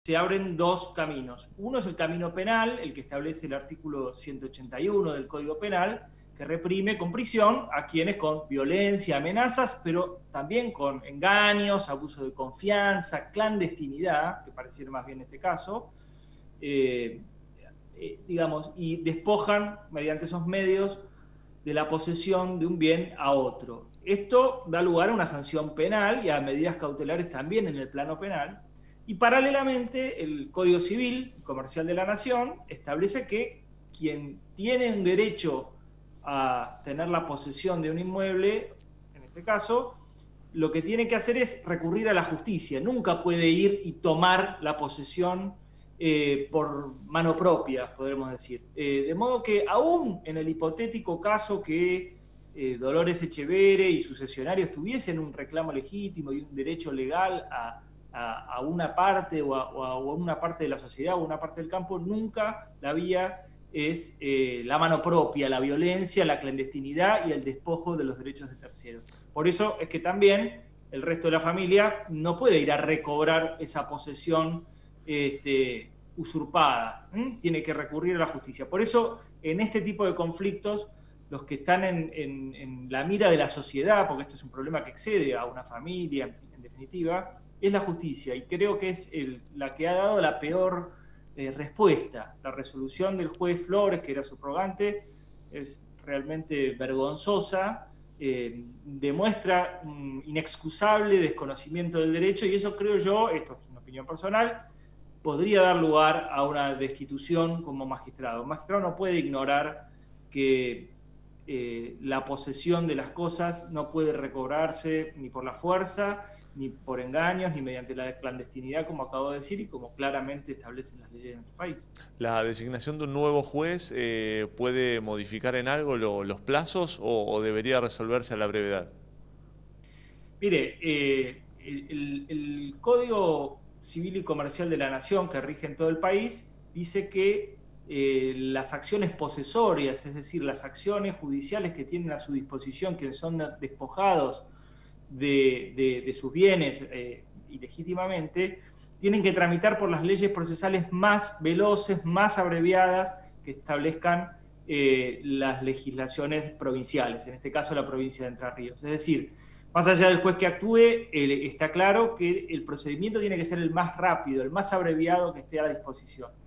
se abren dos caminos. Uno es el camino penal, el que establece el artículo 181 del Código Penal, que reprime con prisión a quienes con violencia, amenazas, pero también con engaños, abuso de confianza, clandestinidad, que pareciera más bien este caso, digamos, y despojan mediante esos medios de la posesión de un bien a otro. Esto da lugar a una sanción penal y a medidas cautelares también en el plano penal. Y paralelamente, el Código Civil y Comercial de la Nación establece que quien tiene un derecho a tener la posesión de un inmueble, en este caso, lo que tiene que hacer es recurrir a la justicia. Nunca puede ir y tomar la posesión por mano propia, podremos decir. De modo que aún en el hipotético caso que Dolores Echeverre y sucesionarios tuviesen un reclamo legítimo y un derecho legal a una parte o a una parte de la sociedad o a una parte del campo, nunca la vía es la mano propia, la violencia, la clandestinidad y el despojo de los derechos de terceros. Por eso es que también el resto de la familia no puede ir a recobrar esa posesión usurpada, tiene que recurrir a la justicia. Por eso, en este tipo de conflictos, los que están en la mira de la sociedad, porque esto es un problema que excede a una familia, en definitiva, es la justicia, y creo que es la que ha dado la peor respuesta. La resolución del juez Flores, que era subrogante, es realmente vergonzosa, demuestra un inexcusable desconocimiento del derecho, y eso creo yo, esto es una opinión personal, podría dar lugar a una destitución como magistrado. Un magistrado no puede ignorar que la posesión de las cosas no puede recobrarse ni por la fuerza, ni por engaños, ni mediante la clandestinidad, como acabo de decir, y como claramente establecen las leyes de nuestro país. ¿La designación de un nuevo juez puede modificar en algo los plazos o debería resolverse a la brevedad? Mire, el Código Civil y Comercial de la Nación, que rige en todo el país, dice que las acciones posesorias, es decir, las acciones judiciales que tienen a su disposición, que son despojados de sus bienes ilegítimamente, tienen que tramitar por las leyes procesales más veloces, más abreviadas, que establezcan las legislaciones provinciales, en este caso la provincia de Entre Ríos. Es decir, más allá del juez que actúe, está claro que el procedimiento tiene que ser el más rápido, el más abreviado que esté a la disposición.